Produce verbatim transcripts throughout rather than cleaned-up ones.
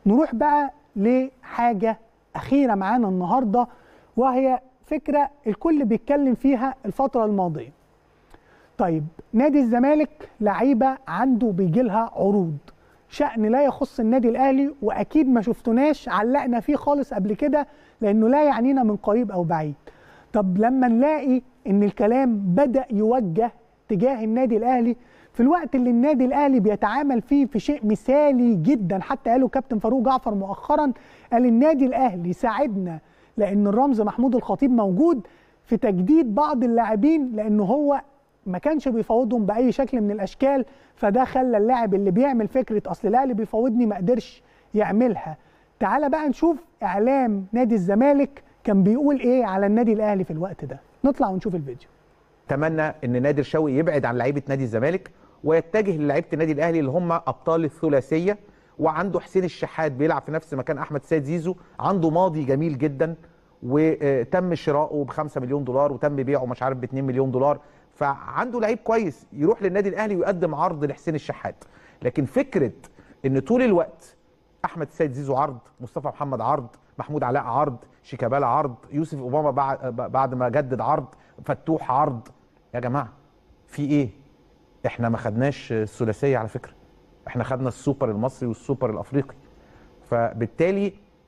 نروح بقى لحاجه اخيره معانا النهارده، وهي فكره الكل بيتكلم فيها الفتره الماضيه. طيب نادي الزمالك لعيبه عنده بيجي لها عروض شأن لا يخص النادي الاهلي، واكيد ما شفتوناش علقنا فيه خالص قبل كده لانه لا يعنينا من قريب او بعيد. طب لما نلاقي ان الكلام بدأ يوجه تجاه النادي الاهلي في الوقت اللي النادي الاهلي بيتعامل فيه في شيء مثالي جدا، حتى قاله كابتن فاروق جعفر مؤخرا، قال النادي الاهلي ساعدنا لان الرمز محمود الخطيب موجود في تجديد بعض اللاعبين، لانه هو ما كانش بيفاوضهم باي شكل من الاشكال، فده خلى اللاعب اللي بيعمل فكره اصل الاهلي بيفاوضني ما قدرش يعملها. تعال بقى نشوف اعلام نادي الزمالك كان بيقول ايه على النادي الاهلي في الوقت ده. نطلع ونشوف الفيديو. اتمنى ان نادر شوقي يبعد عن لعيبه نادي الزمالك ويتجه للعيبه النادي الاهلي اللي هم ابطال الثلاثيه، وعنده حسين الشحات بيلعب في نفس مكان احمد سيد زيزو، عنده ماضي جميل جدا وتم شراؤه ب خمسة مليون دولار وتم بيعه مش عارف ب اتنين مليون دولار، فعنده لعيب كويس يروح للنادي الاهلي ويقدم عرض لحسين الشحات. لكن فكره ان طول الوقت احمد سيد زيزو عرض، مصطفى محمد عرض، محمود علاء عرض، شيكابالا عرض، يوسف اوباما بعد بعد ما جدد عرض، فتوح عرض، يا جماعه في ايه؟ احنا ما خدناش الثلاثيه على فكره، احنا خدنا السوبر المصري والسوبر الافريقي. فبالتالي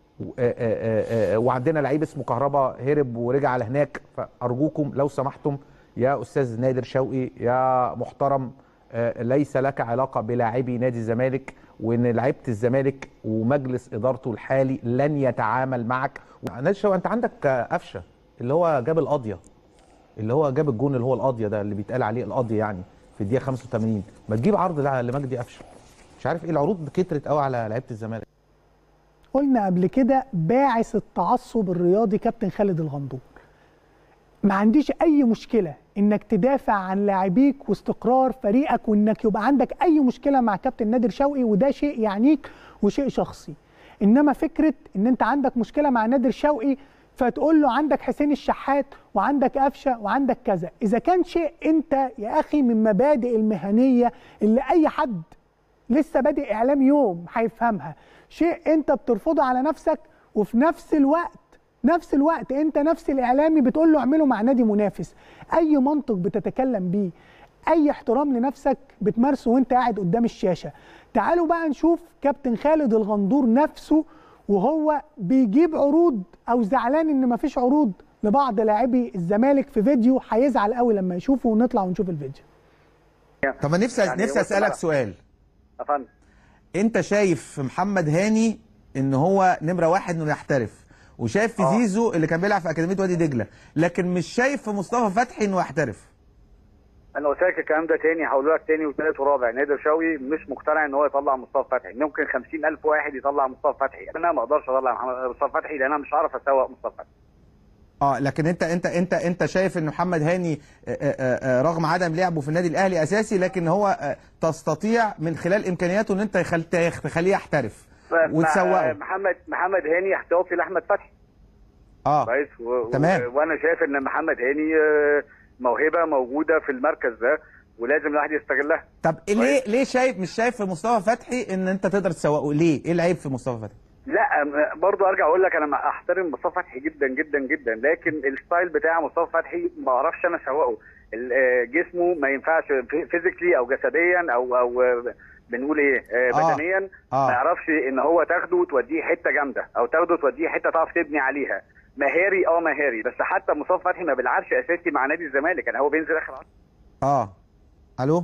وعندنا لعيب اسمه كهربا هرب ورجع على هناك، فارجوكم لو سمحتم يا استاذ نادر شوقي يا محترم، ليس لك علاقه بلاعبي نادي الزمالك، وان لعيبه الزمالك ومجلس ادارته الحالي لن يتعامل معك. نادر شوقي انت عندك قفشه اللي هو جاب القضيه، اللي هو جاب الجون اللي هو القضيه ده اللي بيتقال عليه القضيه يعني في الدقيقه خمسة وتمانين، ما تجيب عرض لمجدي قفشه. مش عارف ايه العروض كترت قوي على لعيبه الزمالك. قلنا قبل كده باعث التعصب الرياضي كابتن خالد الغندور. ما عنديش اي مشكله انك تدافع عن لاعبيك واستقرار فريقك، وانك يبقى عندك اي مشكله مع كابتن نادر شوقي، وده شيء يعنيك وشيء شخصي. انما فكره ان انت عندك مشكله مع نادر شوقي فتقول له عندك حسين الشحات وعندك قفشه وعندك كذا، اذا كان شيء انت يا اخي من مبادئ المهنيه اللي اي حد لسه بادئ اعلام يوم هيفهمها، شيء انت بترفضه على نفسك، وفي نفس الوقت نفس الوقت انت نفس الاعلامي بتقول له اعمله مع نادي منافس. اي منطق بتتكلم بيه، اي احترام لنفسك بتمارسه وانت قاعد قدام الشاشه. تعالوا بقى نشوف كابتن خالد الغندور نفسه وهو بيجيب عروض او زعلان ان مفيش عروض لبعض لاعبي الزمالك في فيديو هيزعل قوي لما يشوفه، ونطلع ونشوف الفيديو. طب نفسي يعني نفسي اسالك سؤال. افندم، انت شايف محمد هاني ان هو نمره واحد انه يحترف، وشايف في آه. زيزو اللي كان بيلعب في اكاديميه وادي دجله، لكن مش شايف في مصطفى فتحي انه يحترف. انا قلت لك الكلام ده تاني، هقول لك تاني وثالث ورابع. نادر شوقي مش مقتنع ان هو يطلع مصطفى فتحي، ممكن خمسين ألف واحد يطلع مصطفى فتحي، انا ما اقدرش اطلع مصطفى فتحي لان انا مش هعرف اسوق مصطفى فتحي. اه لكن انت انت انت انت شايف ان محمد هاني رغم عدم لعبه في النادي الاهلي اساسي، لكن هو تستطيع من خلال امكانياته ان انت تخليه يحترف وتسوقه. محمد محمد هاني احتياطي لاحمد فتحي. اه كويس و... تمام. وانا شايف ان محمد هاني موهبه موجوده في المركز ده ولازم الواحد يستغلها. طب ليه ليه شايف مش شايف في مصطفى فتحي ان انت تقدر تسوقه؟ ليه؟ ايه العيب في مصطفى فتحي؟ لا برضه ارجع اقول لك انا احترم مصطفى فتحي جدا جدا جدا، لكن الستايل بتاع مصطفى فتحي ما اعرفش انا اسوقه. جسمه ما ينفعش فيزيكلي او جسديا او او بنقول ايه آه بدنيا آه. ما يعرفش ان هو تاخده وتوديه حته جامده او تاخده وتوديه حته تعرف تبني عليها. مهاري اه مهاري، بس حتى مصطفى فتحي ما بيلعبش اساسي مع نادي الزمالك، يعني هو بينزل اخر عشرة. اه الو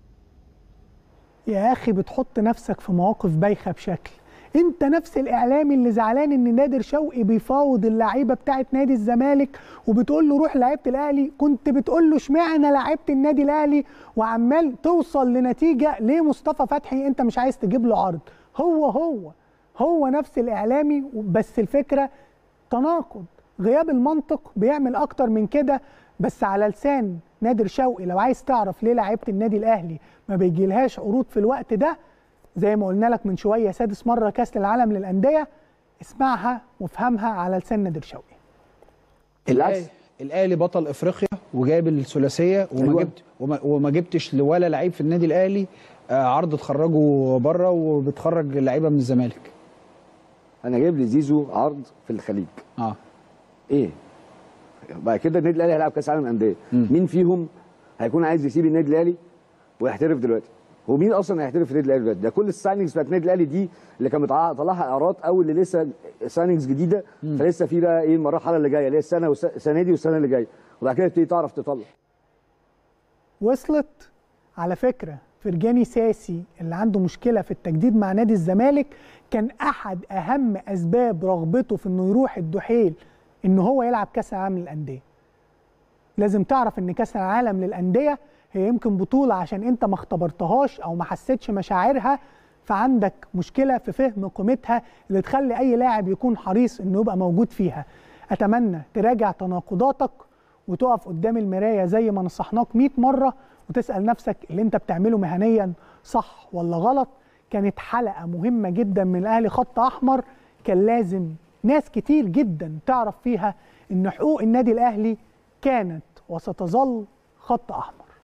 يا اخي بتحط نفسك في مواقف بايخه بشكل. انت نفس الاعلامي اللي زعلان ان نادر شوقي بيفاوض اللعيبه بتاعه نادي الزمالك وبتقول له روح لعيبه الاهلي، كنت بتقول له اشمعنى لعيبه النادي الاهلي وعمال توصل لنتيجه ليه مصطفى فتحي انت مش عايز تجيب له عرض. هو هو هو نفس الاعلامي، بس الفكره تناقض، غياب المنطق بيعمل اكتر من كده. بس على لسان نادر شوقي لو عايز تعرف ليه لعيبه النادي الاهلي ما بيجيلهاش عروض في الوقت ده، زي ما قلنا لك من شويه سادس مره كاس العالم للانديه، اسمعها وافهمها على لسان نادر شوقي. الاهلي الاهلي بطل افريقيا وجايب الثلاثيه وما أيوة. جبت وما, وما جبتش ولا لعيب في النادي الاهلي عرض تخرجه بره وبتخرج لعيبه من الزمالك. انا جايب لي زيزو عرض في الخليج. اه ايه بعد كده النادي الاهلي هيلعب كاس عالم انديه، مين فيهم هيكون عايز يسيب النادي الاهلي ويحترف دلوقتي؟ هو مين اصلا هيحترف في النادي الاهلي دلوقتي؟ ده كل السايننجز بتاعت النادي الاهلي دي اللي كان مطلعها اعارات او اللي لسه سايننجز جديده، فلسه في بقى ايه المرحله اللي جايه اللي هي السنه والسنه دي والسنه اللي جايه، وبعد كده تبتدي تعرف تطلع. وصلت. على فكره فرجاني ساسي اللي عنده مشكله في التجديد مع نادي الزمالك كان احد اهم اسباب رغبته في انه يروح الدحيل ان هو يلعب كاس العالم للانديه. لازم تعرف ان كاس العالم للانديه هي يمكن بطوله عشان انت ما اختبرتهاش او ما حسيتش مشاعرها، فعندك مشكله في فهم قيمتها اللي تخلي اي لاعب يكون حريص انه يبقى موجود فيها. اتمنى تراجع تناقضاتك وتقف قدام المرايه زي ما نصحناك مئة مره وتسال نفسك اللي انت بتعمله مهنيا صح ولا غلط. كانت حلقه مهمه جدا من الاهلي خط احمر، كان لازم ناس كتير جدا تعرف فيها ان حقوق النادي الاهلي كانت وستظل خط احمر.